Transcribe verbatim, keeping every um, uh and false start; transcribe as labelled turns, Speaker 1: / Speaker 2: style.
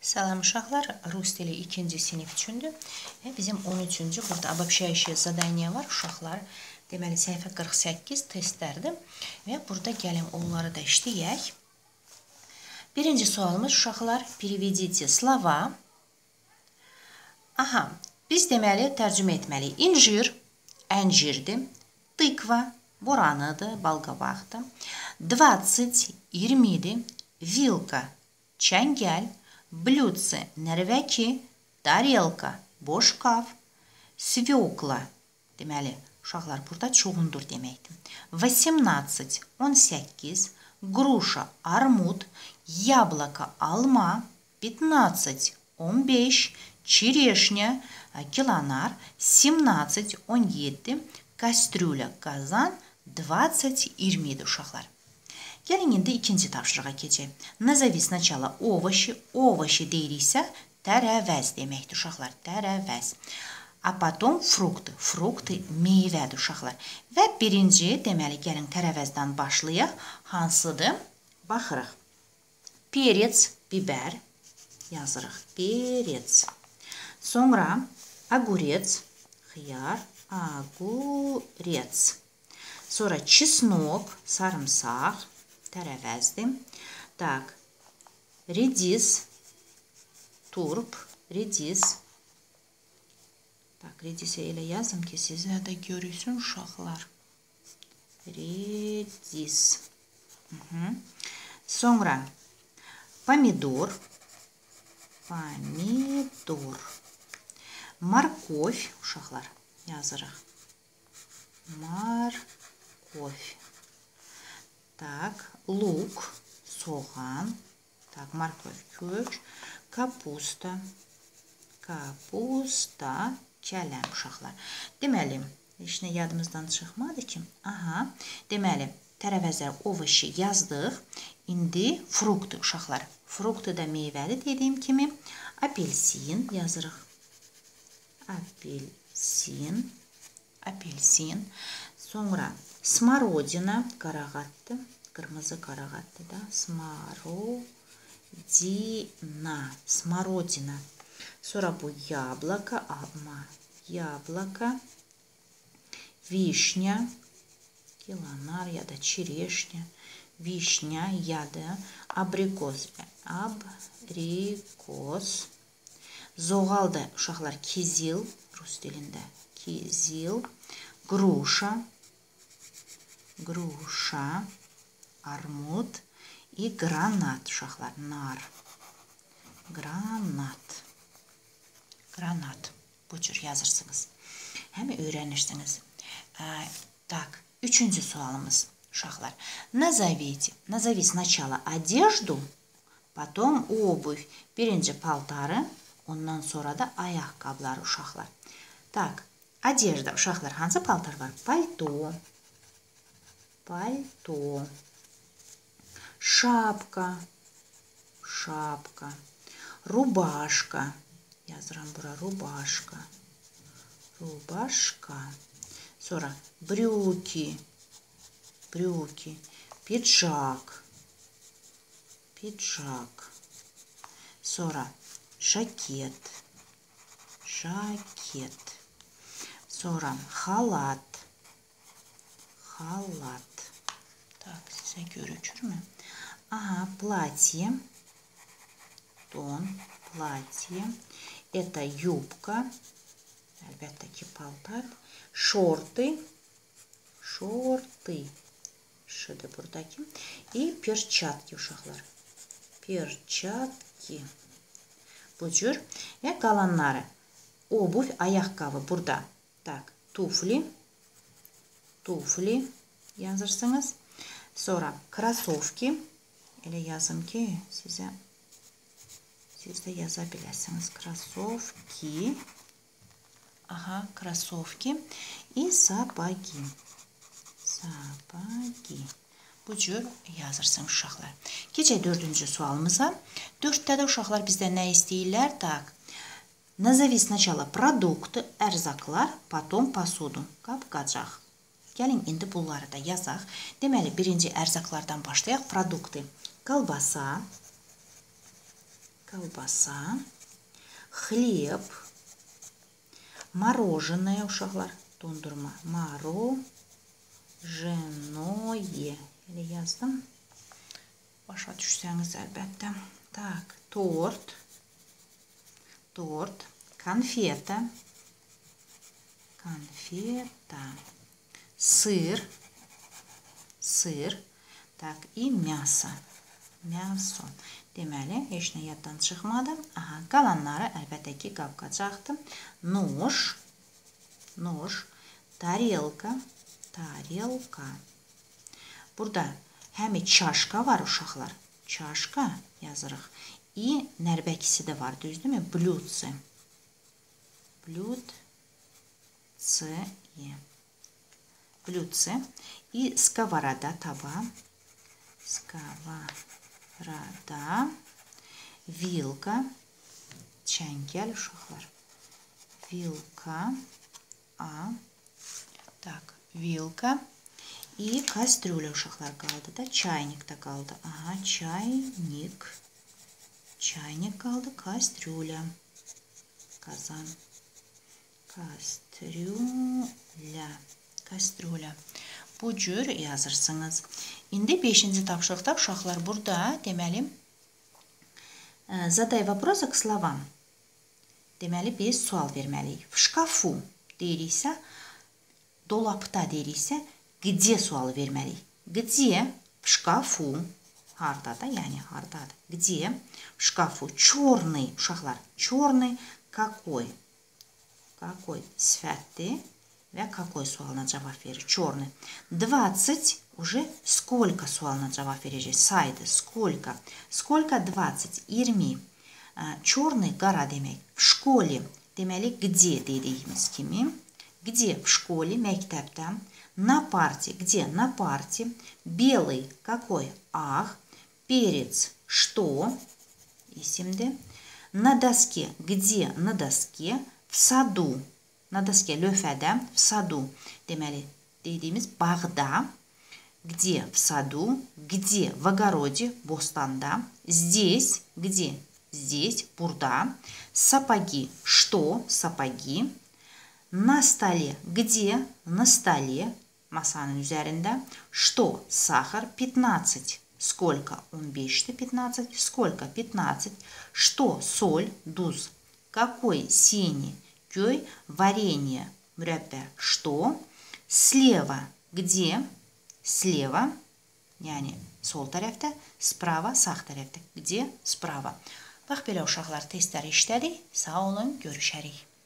Speaker 1: Salam uşaqlar, rus dili ikinci sinif üçündür. Və bizim on üçüncü burada обобщающее задание var uşaqlar. Deməli, səhifə qırx səkkiz testlərdir. Və burada gəlin onları da işləyək. Birinci sualımız uşaqlar, переведите слова. Aha, biz deməli tərcümə etməliyik. İncir, əncirdir. Tыква, boranıdır, balqabaqdır. двадцать, iyirmidir. Вилка, çəngəl. Блюдце, nərvəki. Тарелка, boşqab. Свекла, deməli, uşaqlar burada çoğundur deməkdir. восемнадцать, on səkkiz. Груша, armud. Яблоко, alma. пятнадцать, on beş. Черешня, kilanar. семнадцать, on yeddi. Kastrülə, qazan. двадцать, iyirmi uşaqlar. Gəlin indi ikinci tapşırığa keçək. Назови сначала овощи. Овощи deyiriksə, tərəvəz deməkdir uşaqlar. Tərəvəz. A потом frukты. Frukты meyvədir uşaqlar. Və birinci, deməli, gəlin tərəvəzdən başlayaq. Hansıdır? Baxırıq. Perец, biber yazırıq. Perец. Sonra огурец, xiyar, огурец. Sonra чеснок, sarımsaq, tərəvəzdir. Tak, redis, turp, redis. Tak, redisi elə yazım ki, sizə də görürsün uşaqlar. Redis. Hı-hı. Sonra pomidor, pomidor. Morkovь, uşaqlar, yazırıq. Morkovь. Так, лук, soğan. Так, morkovь kök. Kapusta. Kapusta. Kələm uşaqlar. Deməli, heç nə yadımızdan çıxmadı ki. Aha, deməli, tərəvəzlər, ovощи yazdıq. İndi frukt uşaqlar. Frukt da meyvəli dediyim kimi. Apelsin yazırıq. Apelsin. Apelsin. Sonra смородина, qarağatdır. Qırmızı qarağatdır da. Смородина. Смородина. Sonra bu яблоко, alma. Яблоко. Вишня. Kilanar ya da черешня. Vişня ya da abrikos. Abrikos. Zoğal da uşaqlar kizil. Rus dilində. Kizil. Груша. Груша. Armud. И granat uşaqlar. Nar. Granat. Granat. Bu cür yazırsınız. Həm öyrənirsiniz. Так, üçüncü sualımız uşaqlar. Назовите. Назови сначала одежду, потом обувь. Birinci paltarı, ondan sonra da ayaqqabılar uşaqlar. Так, одежда uşaqlar. Hansı paltar var? Пальто. Пальто. Шапка. Шапка. Рубашка. Yazıram bura. Rubашка. Rubашка. Sonra брюки. Брюки. Пиджак. Пиджак. Sonra жакет. Жакет. Sonra халат. Халат. Так, sizə görükürmü? Aha, платье. Don. Платье. Это юбка. Əlbəttə ki, paltar. Şorты. Şorты. Şıdır buradakı. И перчатки uşaqlar. Perçatki. Bu cür. Və qalanları. Обувь, ayaqqabı burada. Tak, туфли. Туфли yazırsınız. Sonra kроссовки. Elə yazım ki, sizə siz də yaza biləsiniz. Kроссовки. Aha, kроссовки. И сапоги. Сапоги. Bu cür yazırsın uşaqlar. Keçək dördüncü sualımıza. Dörddə də uşaqlar bizdən nə istəyirlər? Tak. Назови сначала продукты, ərzaqlar, потом посуду. Qab-qacaq. Gəlin indi bunları da yazaq. Deməli, birinci ərzaqlardan başlayaq. Produkты. Kolbasa, kolbasa, xleb, morojeное uşaqlar, dondurma, morojeное. Elə yazdım. Başa düşsəniz əlbəttə. Tak, tort, tort, konfeta, konfeta, sыр, sır, tak, и мясо, мясо. Deməli, heç nə yaddan çıxmadı. Aha, qalanları əlbəttə ki, qapqacaqdır. Nож, nож, tarelka, tarelka. Burada həmi çaşka var uşaqlar. Çaşka yazırıq. И nərbəkisi də var, düzdürmü? Blюдце. Blюдце. Blюдце. И sковорода, tava. Sковорода. Вилка. Çəngəl uşaqlar. Вилка. A. Так, вилка. И кастрюля uşaqlar qaldı da, çaynik da qaldı. Aha, çaynik. Çaynik qaldı, kastrюля. Kazan. Kastrюля. Kastrюля. Bu cür yazırsınız. İndi beşinci tapşırıqda uşaqlar burada deməli zaday vопросы к словам. Deməli biz sual verməliyik. В шкафу deyiriksə, dolapda deyiriksə, где sualı verməliyik. Где в шкафу, hardadır, yəni hardadır. Где в шкафу черный, uşaqlar, черный какой? Какой sifətdir və какой sualına cavab verir. Черный. двадцать уже сколько sualına cavab verəcək. Saydı. Сколько? Сколько двадцать? iyirmi. Черный qara demək. В школе deməli где dediyimiz kimi. Где в школе, məktəbdə. На парте. Где? На парте. Белый. Какой? Ах. Перец. Что? İsimdir. На доске. Где? На доске. В саду. На доске. Lövhədə. В саду. Deməli, dediyimiz bağda. Где? В саду. Где? В огороде. Bostanda. Здесь. Где? Здесь. Burada. Сапоги. Что? Сапоги. На столе. Где? На столе. Masanın üzərində. Что? Сахар. пятнадцать. Сколько? он beşdir. пятнадцать. Сколько? пятнадцать. Что? Соль. Duz. Какой? Синий. Göy. Варенье. Mürəbbə. Что? Слева. Где? Слева. Yəni sol tərəfdə. Sprava. Sağ tərəfdə. Где? Sprava. Bax belə uşaqlar testləri işlədik. Sağ olun. Görüşərik.